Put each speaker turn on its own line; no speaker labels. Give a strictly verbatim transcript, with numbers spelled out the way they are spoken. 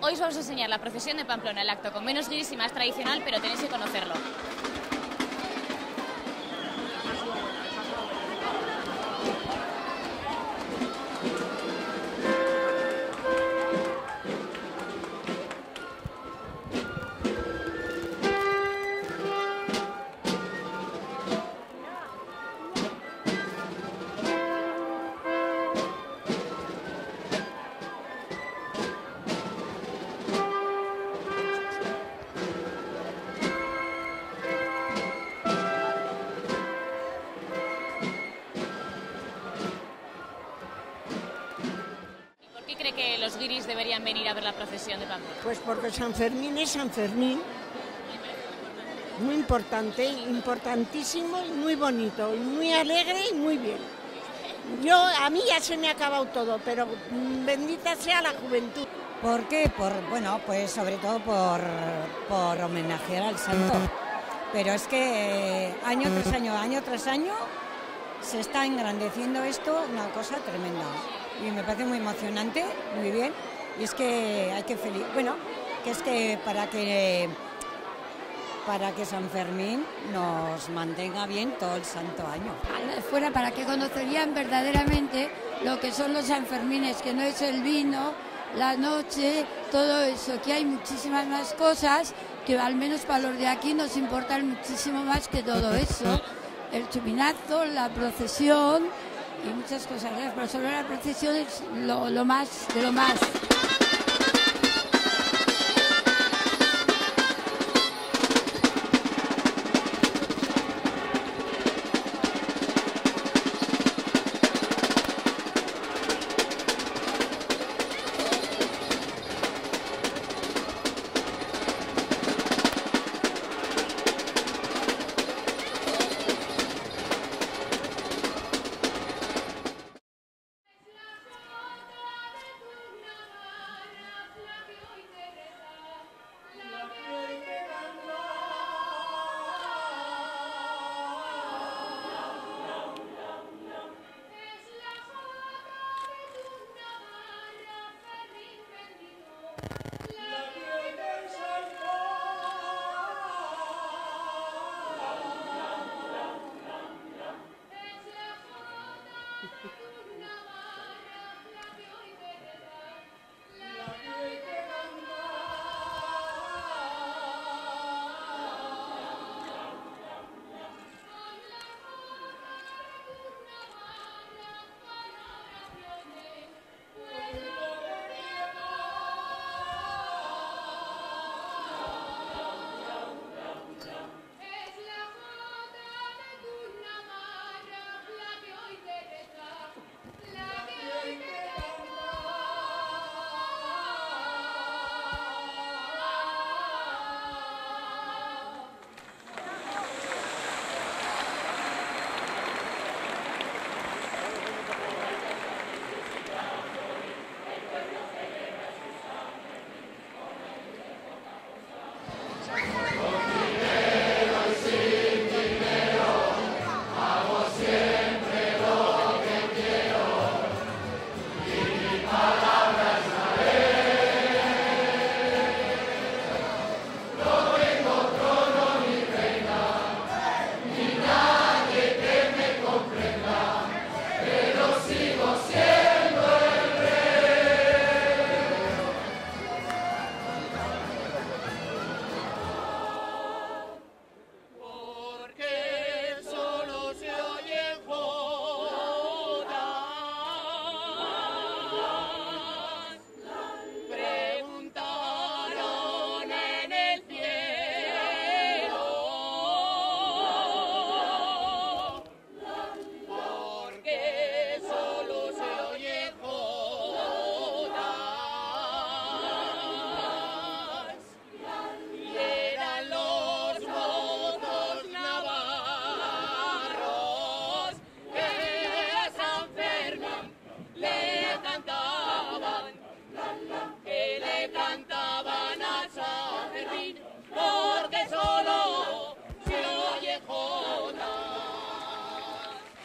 Hoy os vamos a enseñar la procesión de Pamplona, el acto con menos guiris y más tradicional, pero tenéis que conocerlo. ¿Por qué cree que los guiris deberían venir a ver la procesión de Pamplona?
Pues porque San Fermín es San Fermín, muy importante, importantísimo y muy bonito, y muy alegre y muy bien. Yo, a mí ya se me ha acabado todo, pero bendita sea la juventud.
¿Por qué? Por, bueno, pues sobre todo por, por homenajear al santo. Pero es que eh, año tras año, año tras año, se está engrandeciendo esto, una cosa tremenda. Y me parece muy emocionante, muy bien. Y es que hay que feliz, bueno, que es que para que para que San Fermín nos mantenga bien todo el santo año.
Fuera para que conocerían verdaderamente lo que son los Sanfermines, que no es el vino, la noche, todo eso, que hay muchísimas más cosas que al menos para los de aquí nos importan muchísimo más que todo eso. El chupinazo, la procesión y muchas cosas, pero solo la procesión es lo, lo más de lo más.